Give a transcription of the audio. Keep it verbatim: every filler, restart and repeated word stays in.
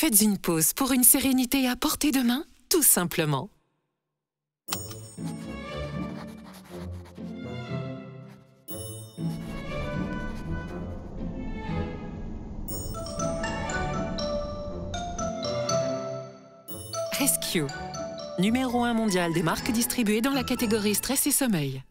Faites une pause pour une sérénité à portée de main, tout simplement. Rescue, numéro un mondial des marques distribuées dans la catégorie stress et sommeil.